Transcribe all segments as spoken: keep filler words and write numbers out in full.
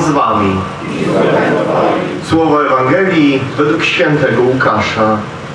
z wami. Słowo Ewangelii według świętego Łukasza.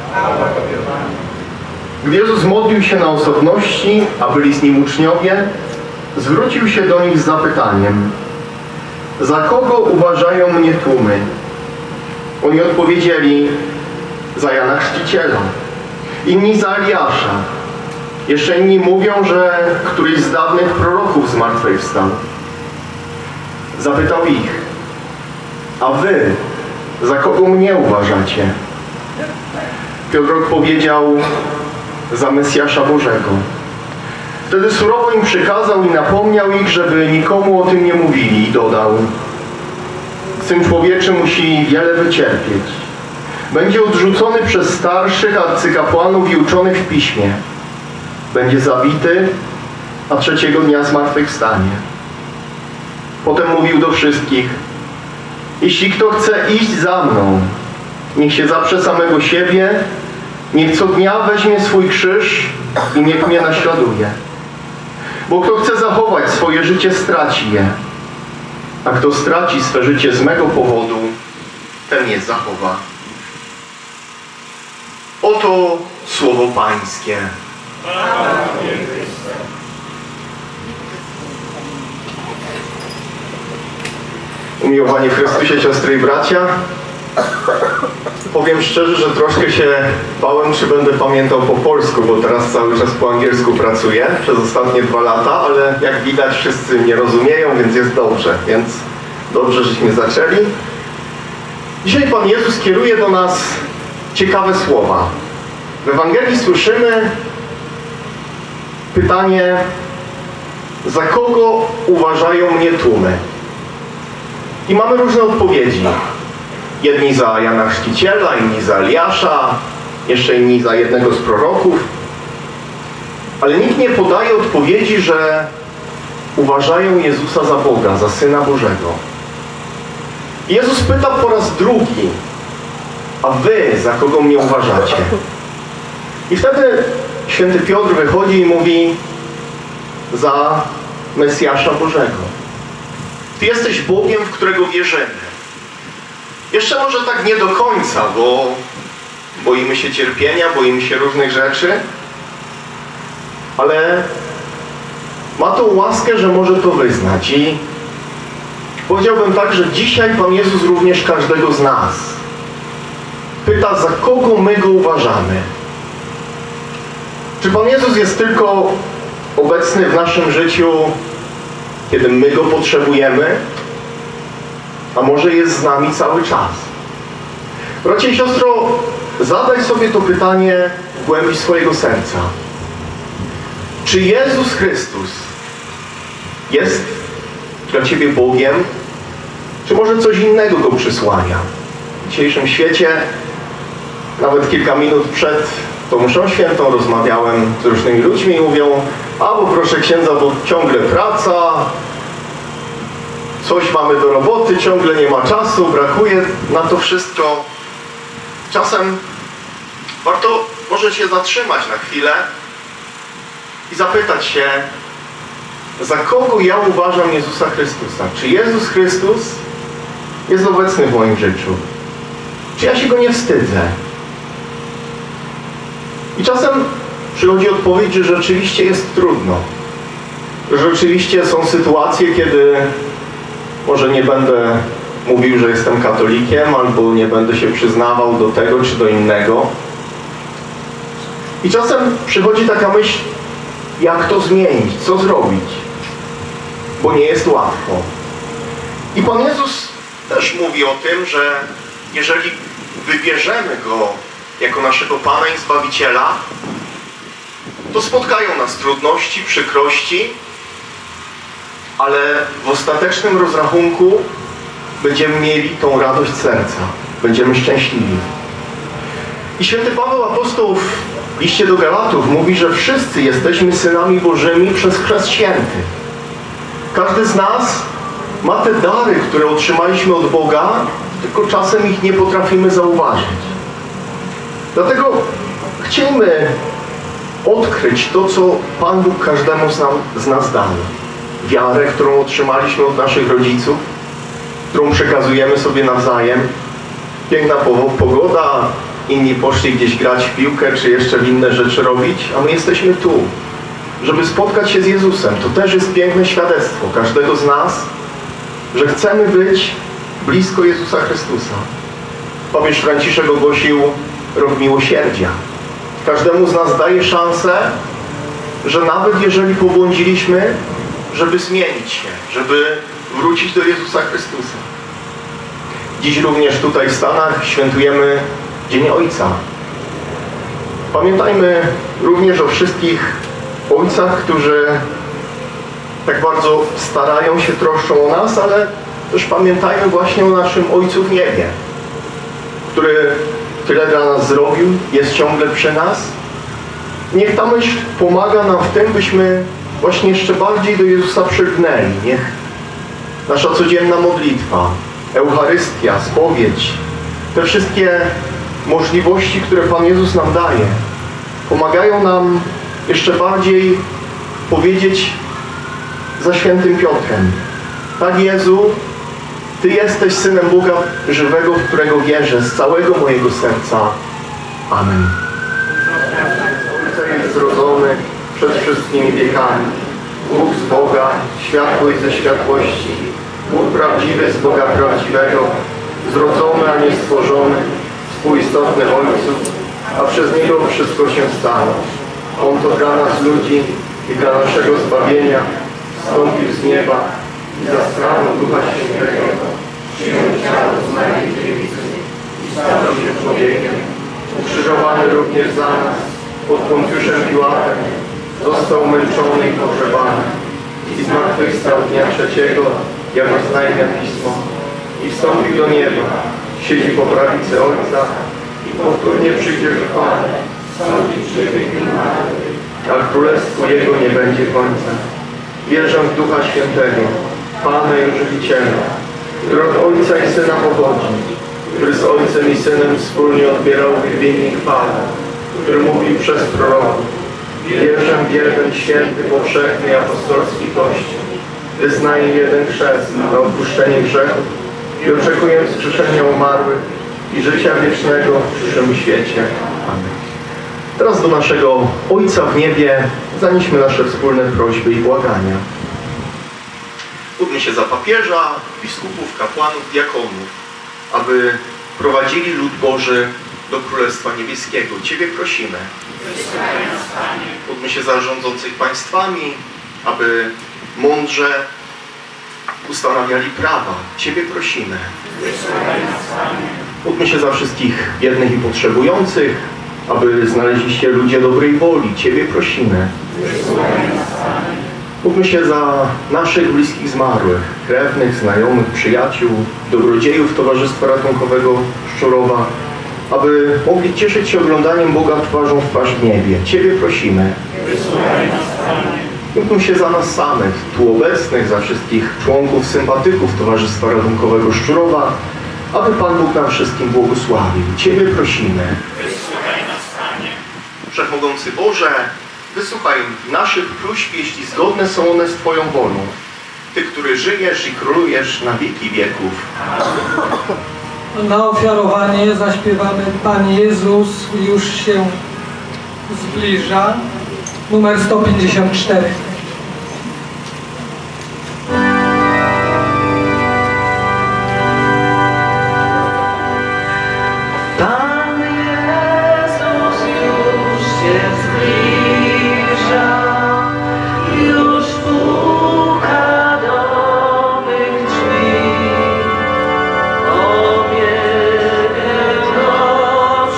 Gdy Jezus modlił się na osobności, a byli z Nim uczniowie, zwrócił się do nich z zapytaniem: za kogo uważają mnie tłumy? Oni odpowiedzieli: za Jana Chrzciciela, inni za Eliasza. Jeszcze inni mówią, że któryś z dawnych proroków zmartwychwstał. Zapytał ich: a wy za kogo mnie uważacie? Piotr odpowiedział: za Mesjasza Bożego. Wtedy surowo im przykazał i napomniał ich, żeby nikomu o tym nie mówili, i dodał: Syn Człowieczy musi wiele wycierpieć. Będzie odrzucony przez starszych arcykapłanów i uczonych w piśmie. Będzie zabity, a trzeciego dnia zmartwychwstanie. Potem mówił do wszystkich: jeśli kto chce iść za mną, niech się zaprze samego siebie, niech co dnia weźmie swój krzyż i niech mnie naśladuje. Bo kto chce zachować swoje życie, straci je. A kto straci swe życie z mego powodu, ten je zachowa. Oto słowo Pańskie. Umiłowani w Chrystusie, siostry i bracia, powiem szczerze, że troszkę się bałem, czy będę pamiętał po polsku, bo teraz cały czas po angielsku pracuję przez ostatnie dwa lata, ale jak widać wszyscy mnie rozumieją, więc jest dobrze, więc dobrze, żeśmy zaczęli. Dzisiaj Pan Jezus kieruje do nas ciekawe słowa. W Ewangelii słyszymy pytanie: za kogo uważają mnie tłumy? I mamy różne odpowiedzi. Jedni za Jana Chrzciciela, inni za Eliasza, jeszcze inni za jednego z proroków. Ale nikt nie podaje odpowiedzi, że uważają Jezusa za Boga, za Syna Bożego. I Jezus pyta po raz drugi: a wy za kogo mnie uważacie? I wtedy święty Piotr wychodzi i mówi: za Mesjasza Bożego. Ty jesteś Bogiem, w którego wierzymy. Jeszcze może tak nie do końca, bo boimy się cierpienia, boimy się różnych rzeczy, ale ma tą łaskę, że może to wyznać. I powiedziałbym tak, że dzisiaj Pan Jezus również każdego z nas pyta, za kogo my Go uważamy. Czy Pan Jezus jest tylko obecny w naszym życiu, kiedy my Go potrzebujemy? A może jest z nami cały czas? Bracie i siostro, zadaj sobie to pytanie w głębi swojego serca. Czy Jezus Chrystus jest dla Ciebie Bogiem? Czy może coś innego Go przysłania? W dzisiejszym świecie, nawet kilka minut przed tą mszą świętą, rozmawiałem z różnymi ludźmi i mówią: a bo proszę księdza, bo ciągle praca, coś mamy do roboty, ciągle nie ma czasu, brakuje na to wszystko. Czasem warto może się zatrzymać na chwilę i zapytać się, za kogo ja uważam Jezusa Chrystusa. Czy Jezus Chrystus jest obecny w moim życiu? Czy ja się Go nie wstydzę? I czasem przychodzi odpowiedź, że rzeczywiście jest trudno. Że rzeczywiście są sytuacje, kiedy może nie będę mówił, że jestem katolikiem, albo nie będę się przyznawał do tego czy do innego. I czasem przychodzi taka myśl, jak to zmienić, co zrobić, bo nie jest łatwo. I Pan Jezus też mówi o tym, że jeżeli wybierzemy Go jako naszego Pana i Zbawiciela, to spotkają nas trudności, przykrości, ale w ostatecznym rozrachunku będziemy mieli tą radość serca. Będziemy szczęśliwi. I święty Paweł Apostoł w liście do Galatów mówi, że wszyscy jesteśmy synami Bożymi przez chrzest święty. Każdy z nas ma te dary, które otrzymaliśmy od Boga, tylko czasem ich nie potrafimy zauważyć. Dlatego chciejmy odkryć to, co Pan Bóg każdemu z nas dał. Wiarę, którą otrzymaliśmy od naszych rodziców, którą przekazujemy sobie nawzajem. Piękna pogoda, inni poszli gdzieś grać w piłkę, czy jeszcze w inne rzeczy robić, a my jesteśmy tu, żeby spotkać się z Jezusem. To też jest piękne świadectwo każdego z nas, że chcemy być blisko Jezusa Chrystusa. Papież Franciszek ogłosił rok miłosierdzia. Każdemu z nas daje szansę, że nawet jeżeli pobłądziliśmy, żeby zmienić się, żeby wrócić do Jezusa Chrystusa. Dziś również tutaj w Stanach świętujemy Dzień Ojca. Pamiętajmy również o wszystkich ojcach, którzy tak bardzo starają się, troszczą o nas, ale też pamiętajmy właśnie o naszym Ojcu w niebie, który tyle dla nas zrobił, jest ciągle przy nas. Niech ta myśl pomaga nam w tym, byśmy właśnie jeszcze bardziej do Jezusa przylgnęli. Niech nasza codzienna modlitwa, Eucharystia, spowiedź, te wszystkie możliwości, które Pan Jezus nam daje, pomagają nam jeszcze bardziej powiedzieć za świętym Piotrem: tak, Jezu, Ty jesteś Synem Boga żywego, w którego wierzę z całego mojego serca. Amen. Ojca jest zrodzony przed wszystkimi wiekami. Bóg z Boga, światłość ze światłości. Bóg prawdziwy z Boga prawdziwego, zrodzony, a nie stworzony, współistotny Ojcu, a przez Niego wszystko się stało. On to dla nas ludzi i dla naszego zbawienia wstąpił z nieba i za sprawą Ducha Świętego przyjął ciało z Maryi Dziewicy i stał się człowiekiem. Ukrzyżowany również za nas pod Poncjuszem Piłatem, został męczony i pogrzebany i zmartwychwstał dnia trzeciego, jak oznajmia Pismo, i wstąpił do nieba, siedzi po prawicy Ojca i powtórnie przyjdzie w chwale, sądzić żywych i umarłych, a królestwu Jego nie będzie końca. Wierzę w Ducha Świętego, Pana i Żywiciela, który od Ojca i Syna pochodzi, który z Ojcem i Synem wspólnie odbierał uwielbienie i chwałę, który mówił przez proroków: wierzę w jeden święty, powszechny i apostolski Kościół, wyznaję jeden chrzest na odpuszczenie grzechów i oczekuję wskrzeszenia umarłych i życia wiecznego w przyszłym świecie. Amen. Teraz do naszego Ojca w niebie zanieśmy nasze wspólne prośby i błagania. Módlmy się za papieża, biskupów, kapłanów, diakonów, aby prowadzili lud Boży do Królestwa Niebieskiego. Ciebie prosimy. Módlmy się za rządzących państwami, aby mądrze ustanawiali prawa. Ciebie prosimy. Módlmy się za wszystkich biednych i potrzebujących, aby znaleźli się ludzie dobrej woli. Ciebie prosimy. Módlmy się za naszych bliskich zmarłych, krewnych, znajomych, przyjaciół, dobrodziejów Towarzystwa Ratunkowego Szczurowa, aby mogli cieszyć się oglądaniem Boga twarzą w twarz w niebie. Ciebie prosimy. Módlmy się za nas samych, tu obecnych, za wszystkich członków, sympatyków Towarzystwa Ratunkowego Szczurowa, aby Pan Bóg nam wszystkim błogosławił. Ciebie prosimy. Wszechmogący Boże, wysłuchaj naszych próśb, jeśli zgodne są one z Twoją wolą. Ty, który żyjesz i królujesz na wieki wieków. Na ofiarowanie zaśpiewamy Pan Jezus już się zbliża, numer sto pięćdziesiąt cztery.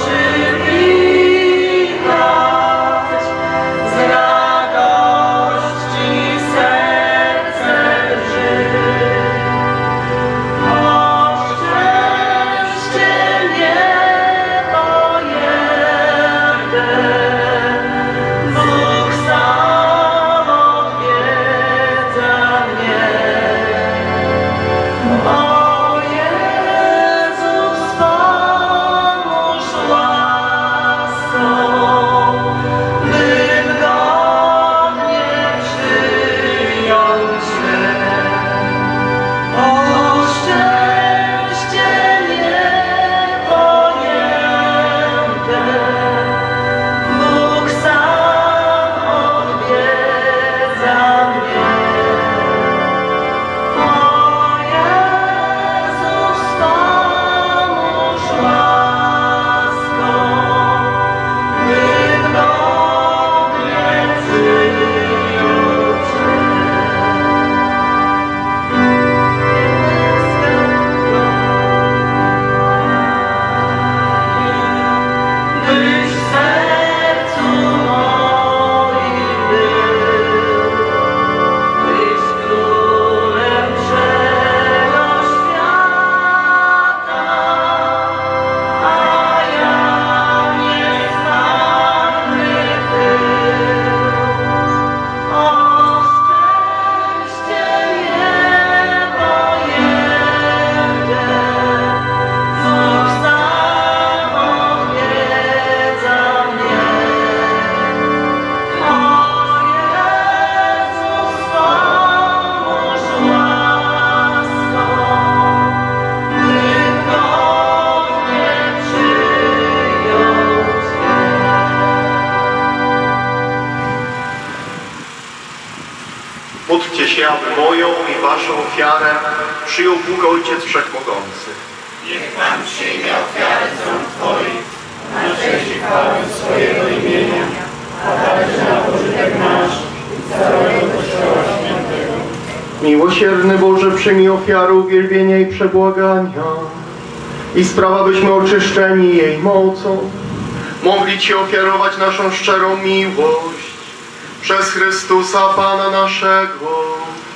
Z radością Módlcie się, aby moją i waszą ofiarę przyjął Bóg Ojciec Wszechmogący. Niech Pan przyjmie ofiarę z rąk Twoich, na cześć i chwałę swojego imienia, a także na pożytek nasz i całego Kościoła Świętego. Miłosierny Boże, przyjmij ofiarę uwielbienia i przebłagania i sprawa, byśmy oczyszczeni jej mocą mogli Ci ofiarować naszą szczerą miłość przez Chrystusa Pana naszego.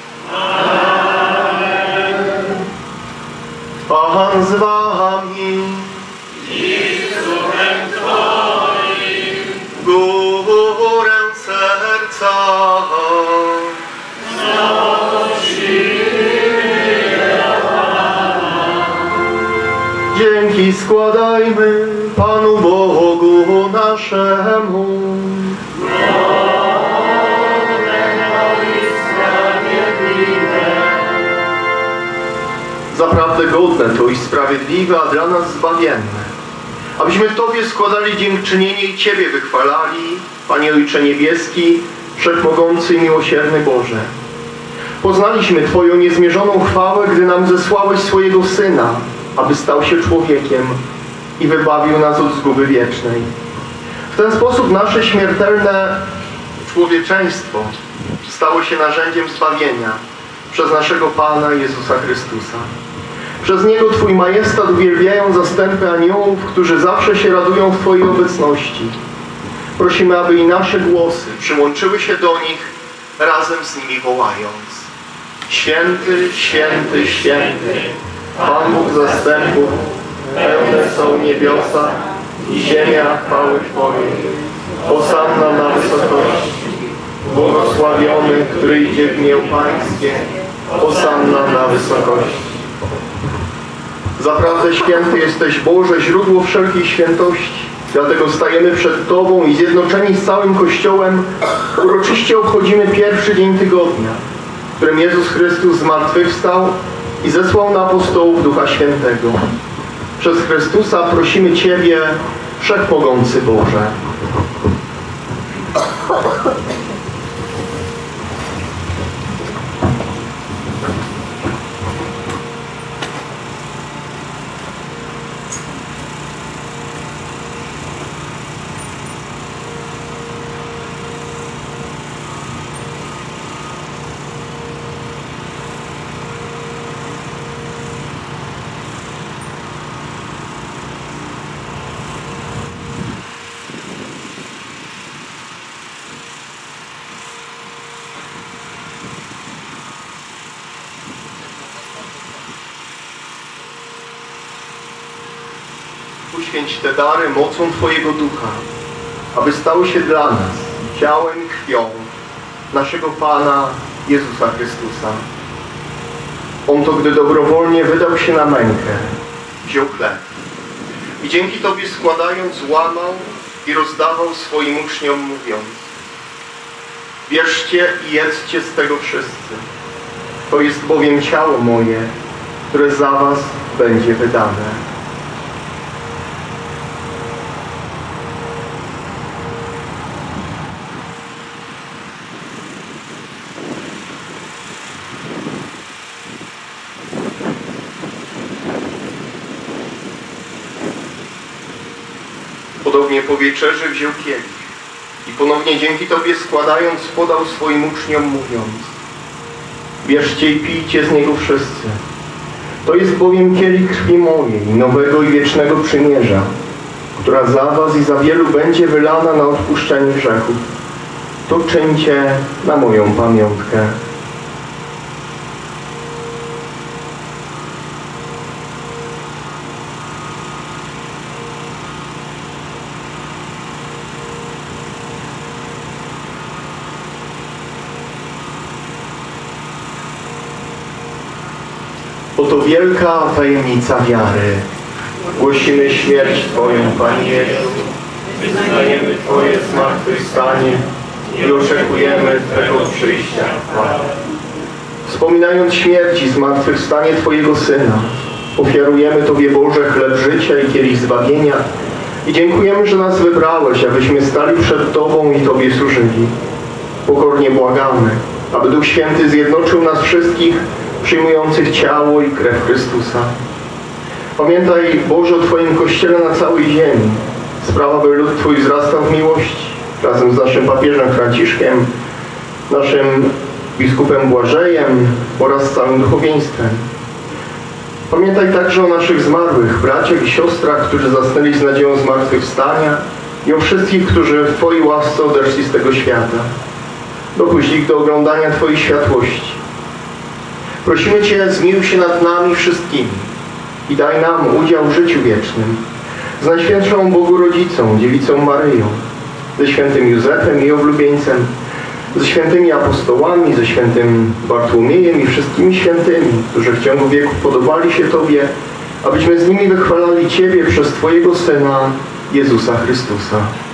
Amen. Pan z wami. I z duchem Twoim. Górę serca. Dzięki składajmy Panu Bogu naszemu. Zaprawdę godne to i sprawiedliwe, a dla nas zbawienne, abyśmy Tobie składali dziękczynienie i Ciebie wychwalali, Panie Ojcze Niebieski, Wszechmogący i Miłosierny Boże. Poznaliśmy Twoją niezmierzoną chwałę, gdy nam zesłałeś swojego Syna, aby stał się człowiekiem i wybawił nas od zguby wiecznej. W ten sposób nasze śmiertelne człowieczeństwo stało się narzędziem zbawienia przez naszego Pana Jezusa Chrystusa. Przez Niego Twój majestat uwielbiają zastępy aniołów, którzy zawsze się radują w Twojej obecności. Prosimy, aby i nasze głosy przyłączyły się do nich, razem z nimi wołając: Święty, święty, święty, Pan Bóg zastępów, pełne są niebiosa i ziemia chwały Twojej. Hosanna na wysokości, błogosławiony, który idzie w imię Pańskie. Hosanna na wysokości. Zaprawdę święty jesteś, Boże, źródło wszelkiej świętości. Dlatego stajemy przed Tobą i zjednoczeni z całym Kościołem uroczyście obchodzimy pierwszy dzień tygodnia, w którym Jezus Chrystus zmartwychwstał i zesłał na apostołów Ducha Świętego. Przez Chrystusa prosimy Ciebie, Wszechmogący Boże. Uświęć te dary mocą Twojego Ducha, aby stały się dla nas ciałem i krwią naszego Pana Jezusa Chrystusa. On to, gdy dobrowolnie wydał się na mękę, wziął chleb i dzięki Tobie składając łamał i rozdawał swoim uczniom, mówiąc: bierzcie i jedzcie z tego wszyscy. To jest bowiem ciało moje, które za was będzie wydane. Podobnie po wieczerzy wziął kielich i ponownie dzięki Tobie składając podał swoim uczniom, mówiąc: bierzcie i pijcie z niego wszyscy. To jest bowiem kielich krwi mojej, nowego i wiecznego przymierza, która za was i za wielu będzie wylana na odpuszczenie grzechów. To czyńcie na moją pamiątkę. Oto wielka tajemnica wiary. Głosimy śmierć Twoją, Panie Jezu. Wyznajemy Twoje zmartwychwstanie i oczekujemy Twego przyjścia. Wspominając śmierć i zmartwychwstanie Twojego Syna, ofiarujemy Tobie, Boże, chleb życia i kielich zbawienia i dziękujemy, że nas wybrałeś, abyśmy stali przed Tobą i Tobie służyli. Pokornie błagamy, aby Duch Święty zjednoczył nas wszystkich, przyjmujących ciało i krew Chrystusa. Pamiętaj, Boże, o Twoim Kościele na całej ziemi. Sprawa, by lud Twój wzrastał w miłości, razem z naszym papieżem Franciszkiem, naszym biskupem Błażejem oraz całym duchowieństwem. Pamiętaj także o naszych zmarłych braciach i siostrach, którzy zasnęli z nadzieją zmartwychwstania, i o wszystkich, którzy w Twojej łasce odeszli z tego świata. Dopuść ich do oglądania Twojej światłości. Prosimy Cię, zmiłuj się nad nami wszystkimi i daj nam udział w życiu wiecznym z Najświętszą Bogu Rodzicą, Dziewicą Maryją, ze świętym Józefem i oblubieńcem, ze świętymi apostołami, ze świętym Bartłomiejem i wszystkimi świętymi, którzy w ciągu wieków podobali się Tobie, abyśmy z nimi wychwalali Ciebie przez Twojego Syna, Jezusa Chrystusa.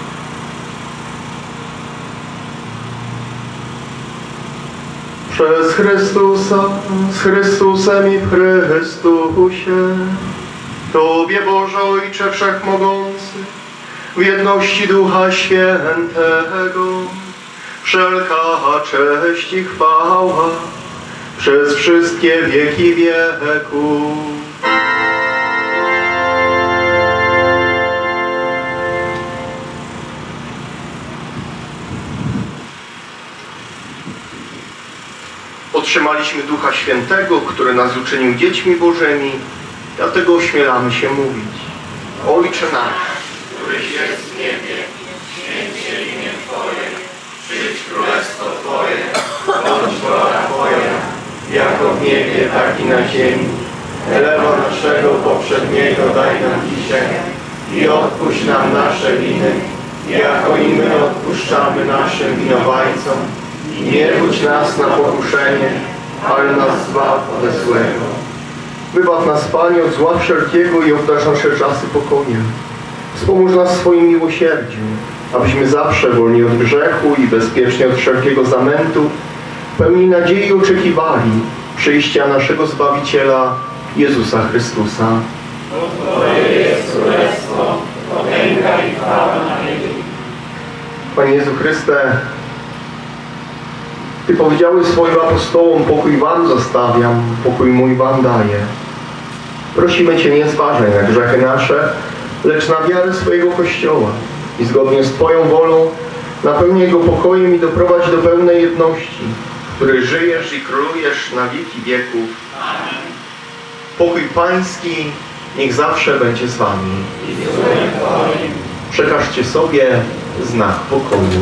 Przez Chrystusa, z Chrystusem i w Chrystusie, Tobie, Boże Ojcze Wszechmogący, w jedności Ducha Świętego, wszelka cześć i chwała przez wszystkie wieki wieków. Otrzymaliśmy Ducha Świętego, który nas uczynił dziećmi Bożymi, dlatego ośmielamy się mówić: Ojcze nasz, któryś jest w niebie, święć się imię Twoje, przyjdź królestwo Twoje, bądź wola Twoja, jako w niebie, tak i na ziemi. Chleba naszego poprzedniego daj nam dzisiaj i odpuść nam nasze winy, jako i my odpuszczamy naszym winowajcom. I nie wódź nas na pokuszenie, ale nas zbaw ode złego. wybaw nas, Panie, od zła wszelkiego i obdarz nasze czasy pokojem. Wspomóż nas w swoim miłosierdziu, abyśmy zawsze wolni od grzechu i bezpiecznie od wszelkiego zamętu, pełni nadziei oczekiwali przyjścia naszego Zbawiciela, Jezusa Chrystusa. Twoje jest królestwo, potęga i chwała na wieki. Panie Jezu Chryste, Ty powiedziałeś swoim apostołom: pokój wam zostawiam, pokój mój wam daję. Prosimy Cię, nie zważaj na grzechy nasze, lecz na wiarę swojego Kościoła i zgodnie z Twoją wolą napełnij go pokojem i doprowadź do pełnej jedności, w której żyjesz i królujesz na wieki wieków. Amen. Pokój Pański niech zawsze będzie z Wami. I z duchem Twoim. Przekażcie sobie znak pokoju.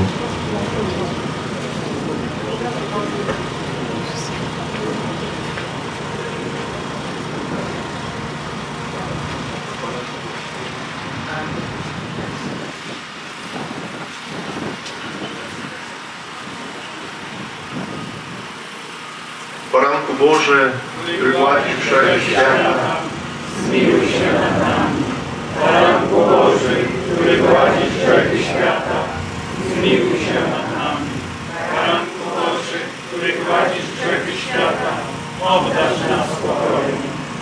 Baranku Boży, który gładzisz grzechy świata, Zmiłuj się nad nami. Baranku Boży, który gładzisz grzechy świata, zmiłuj się nad nami. Baranku Boży, który gładzisz grzechy świata, obdarz nas spokojem.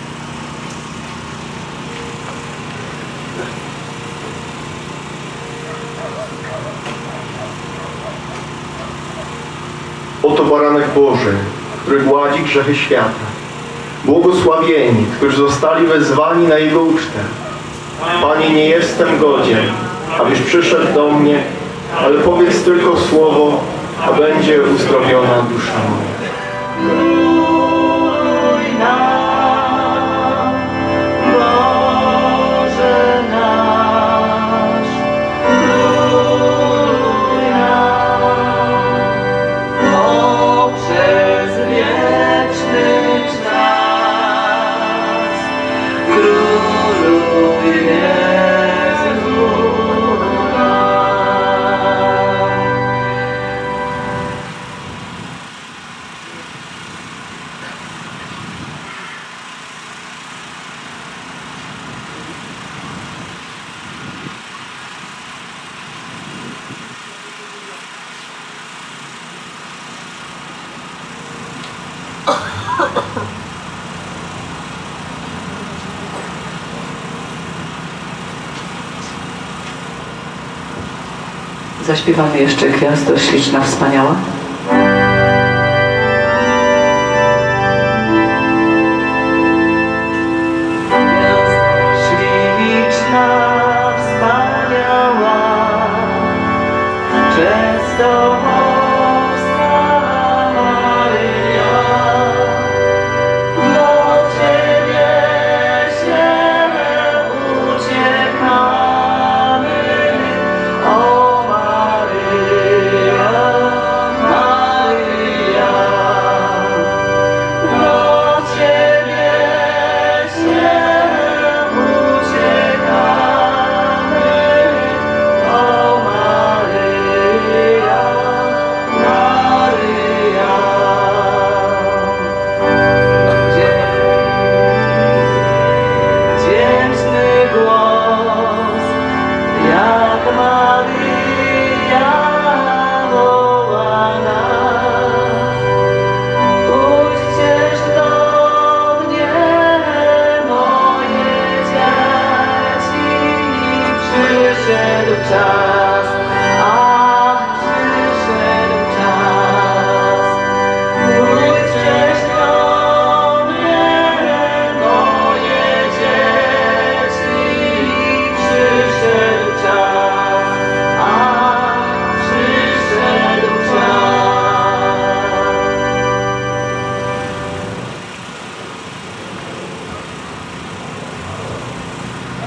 Oto Baranek Boży, który gładzi grzechy świata. Błogosławieni, którzy zostali wezwani na Jego ucztę. Panie, nie jestem godzien, abyś przyszedł do mnie, ale powiedz tylko słowo, a będzie uzdrowiona dusza moja. Króluj nam, Boże nasz, króluj nam, poprzez wieczny czas, króluj Jezu nam. Zaśpiewamy jeszcze Gwiazdo śliczna, wspaniała.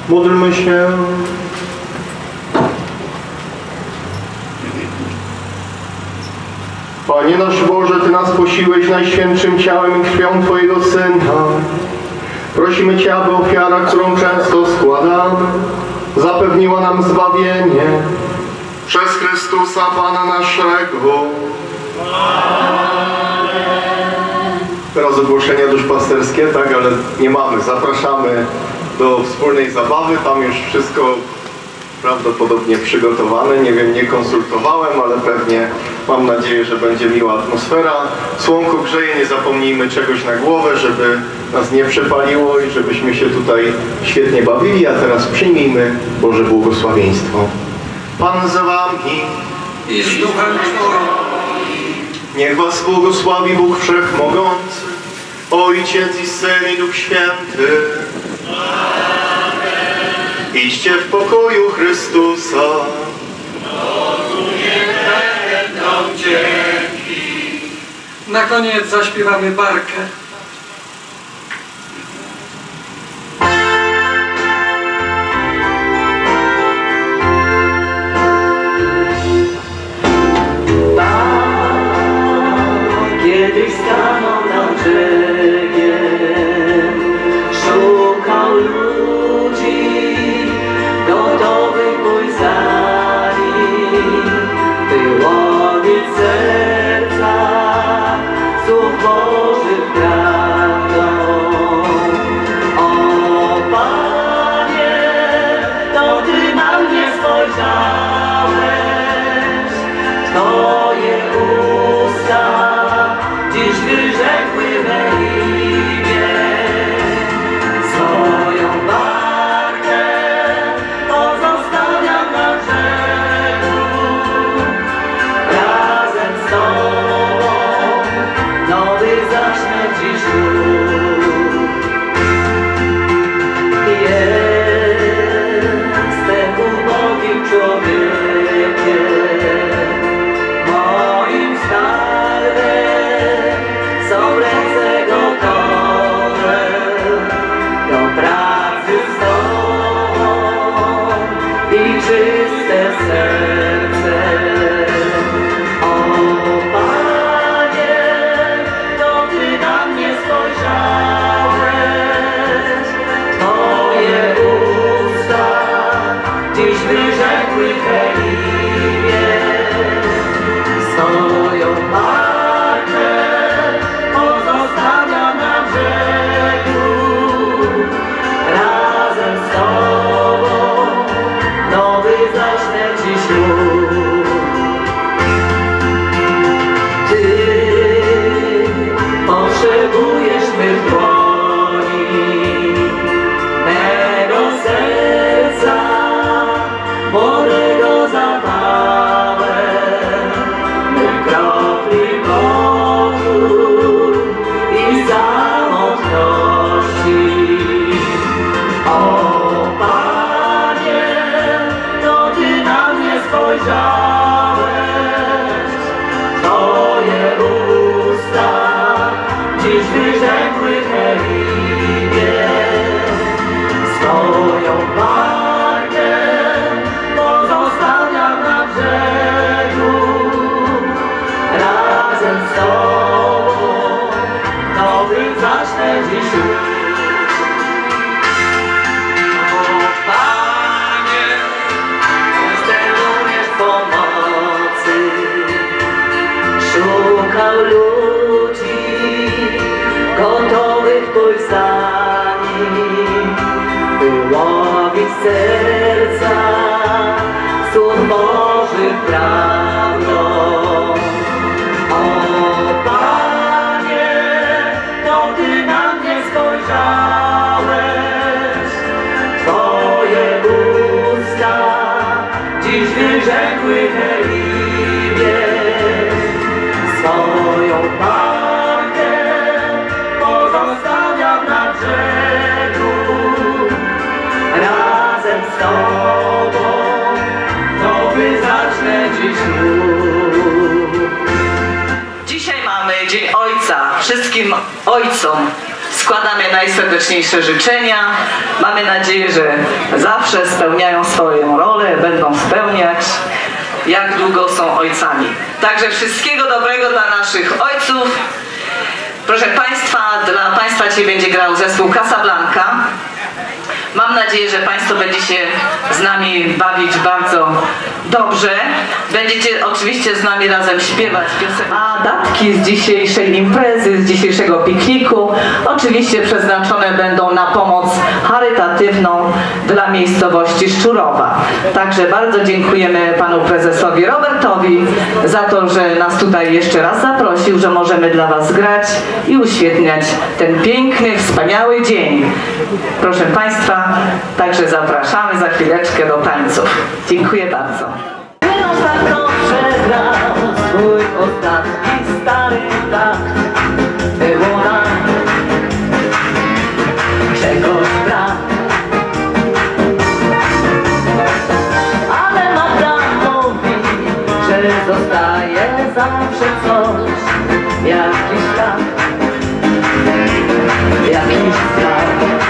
Módlmy się. Panie nasz Boże, Ty nas posiłeś najświętszym ciałem i krwią Twojego Syna. Prosimy Cię, aby ofiara, którą często składamy, zapewniła nam zbawienie przez Chrystusa Pana naszego. Teraz ogłoszenia duszpasterskie, tak, ale nie mamy. Zapraszamy do wspólnej zabawy. Tam już wszystko prawdopodobnie przygotowane. Nie wiem, nie konsultowałem, ale pewnie mam nadzieję, że będzie miła atmosfera. Słonko grzeje, nie zapomnijmy czegoś na głowę, żeby nas nie przepaliło i żebyśmy się tutaj świetnie bawili. A teraz przyjmijmy Boże błogosławieństwo. Pan z wami I z duchem Twoim. Niech was błogosławi Bóg Wszechmogący, Ojciec i Syn i Duch Święty. Amen. Idźcie w pokoju Chrystusa. Bogu niech będą dzięki. Na koniec zaśpiewamy barkę. Kiedyś stanął nad brzegiem, szukał ludzi, gotowych pójść za nim, by łowić serca słów Bożych prawdą. O Panie, to Ty na mnie spojrzałeś, Twoje usta dziś wyrzekły we imię. Swoją barkę pozostawiam na brzegu. Razem z Tobą nowy zacznę dziś ruch. Jestem ubogim człowiekiem, moim skarbem są ręce gotowe do pracy z Tobą i czyste serce. O Panie, to Ty na mnie spojrzałeś, Twoje usta dziś wyrzekły Twe imię. Swoją markę pozostawiam na brzegu. Razem z Tobą nowy zacznę dziś ruch. Ty potrzebujesz mych dłoni, mego serca, młodego zapałem, mych kropli potu i samotności. O Panie, to Ty na mnie spojrzałeś, Twoje usta dziś wyrzekły Twe imię. Swoją barkę pozostawiam na brzegu. Razem z Tobą nowy zacznę dziś ruch. O Panie, jestem również pomocy. Szukał ludzi gotowych pójść za nim, by łowić serca słów Bożych prawdą. O Panie, to Ty na mnie spojrzałeś, Twoje usta dziś wyrzekły Twe imię. Swoją barkę pozostawiam na brzegu. Razem z Tobą nowy zacznę dziś ruch. Dzisiaj mamy Dzień Ojca. Wszystkim ojcom składamy najserdeczniejsze życzenia. Mamy nadzieję, że zawsze spełniają swoją rolę, będą spełniać, jak długo są ojcami. Także wszystkiego dobrego dla naszych ojców. Proszę Państwa, dla Państwa dzisiaj będzie grał zespół Casablanca. Mam nadzieję, że Państwo będziecie się z nami bawić bardzo dobrze. Będziecie oczywiście z nami razem śpiewać piosenki. A datki z dzisiejszej imprezy, z dzisiejszego pikniku oczywiście przeznaczone będą na pomoc charytatywną dla miejscowości Szczurowa. Także bardzo dziękujemy panu prezesowi Robertowi za to, że nas tutaj jeszcze raz zaprosił, że możemy dla was grać i uświetniać ten piękny, wspaniały dzień. Proszę Państwa, także zapraszamy za chwileczkę do tańców. Dziękuję bardzo. Ostatnio przegrał swój ostatni stary takt. Było nam czegoś brak, ale Magda mówi, że zostaje zawsze coś, jakiś strach, jakiś strach.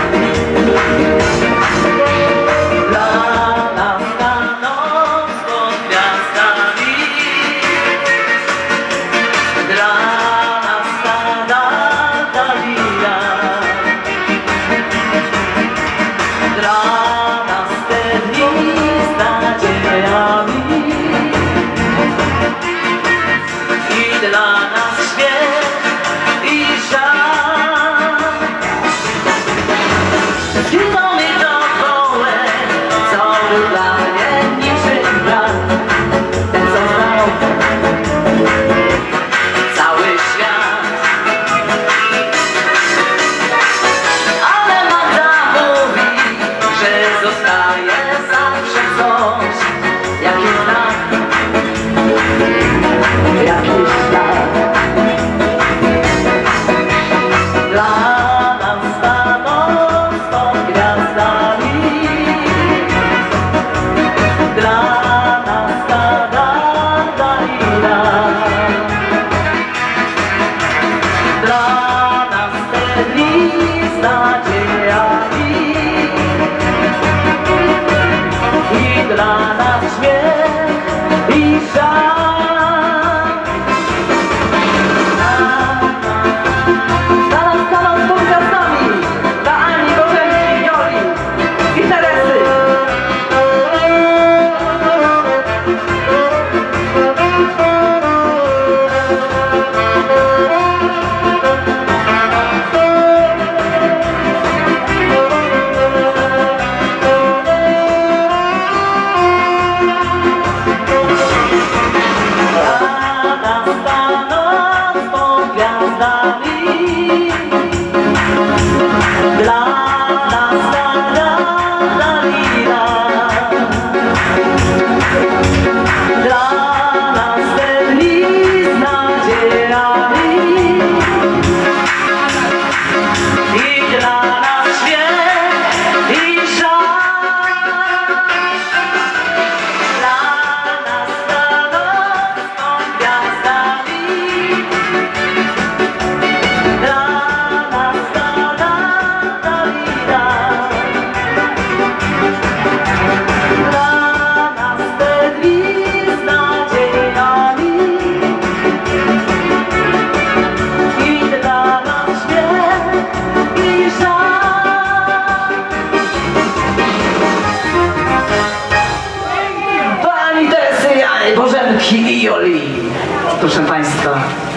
Proszę Państwa.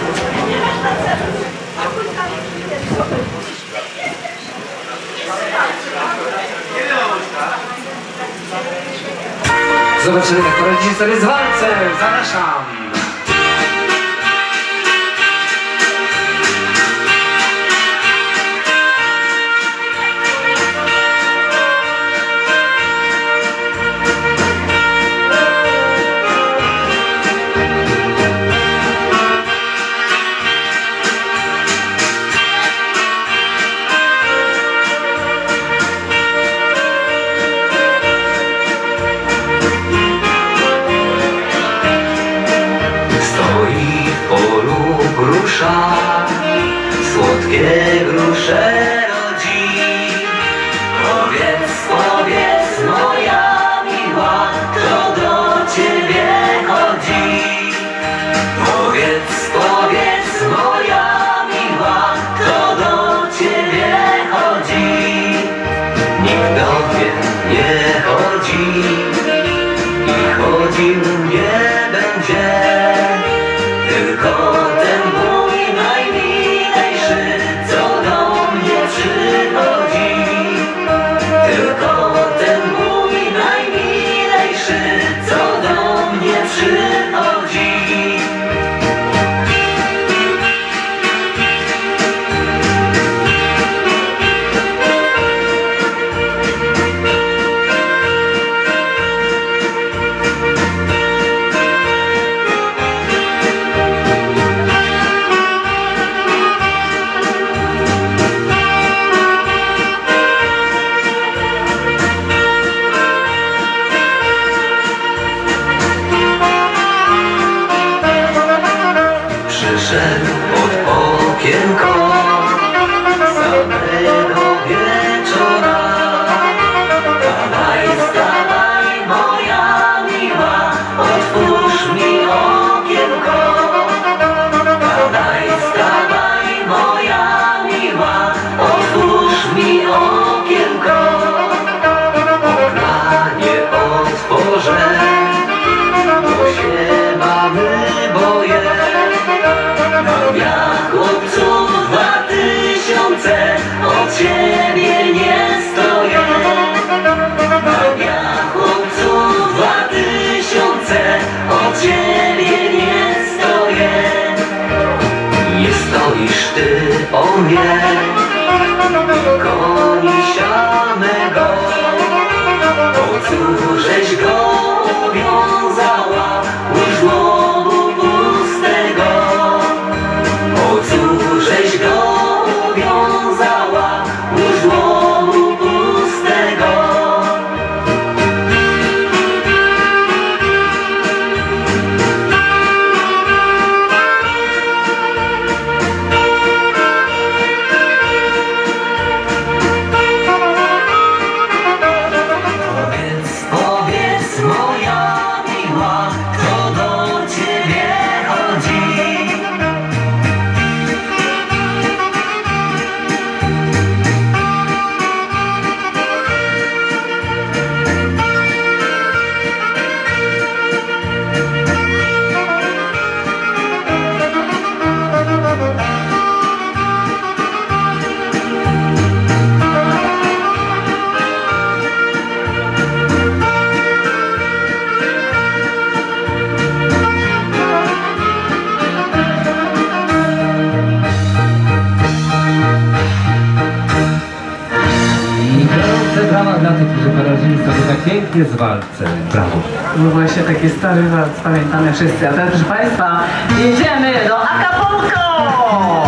Zobaczymy, jak poradzi sobie z walcem. Zapraszam. sił nie będzie, tylko ten mój najmilejszy, co do mnie przychodzi. Tylko ten mój najmilejszy, co do mnie przychodzi. Przyszedł pod okienko samego wieczora. Stawaj, stawaj, moja miła, otwórz mi okienko. Stawaj, stawaj, moja miła, otwórz mi okienko. Okna nie otworzę, bo się mamy boję. Ja chłopców dwa tysiące, od ciebie nie stoję. Ja chłopców dwa tysiące, od ciebie nie stoję. Nie stoisz ty o mnie, koni sianego. Po cóżeś go uwiązała u żłobu pustego? Po cóżeś go uwiązała u żłobu pustego? Powiedz, powiedz moja miła, kto do ciebie chodzi? I gorące brawa dla tych, którzy poradzili sobie tak pięknie z walce. Brawo. No właśnie taki stary walc, pamiętamy wszyscy. A teraz proszę Państwa, jedziemy do Acapulco!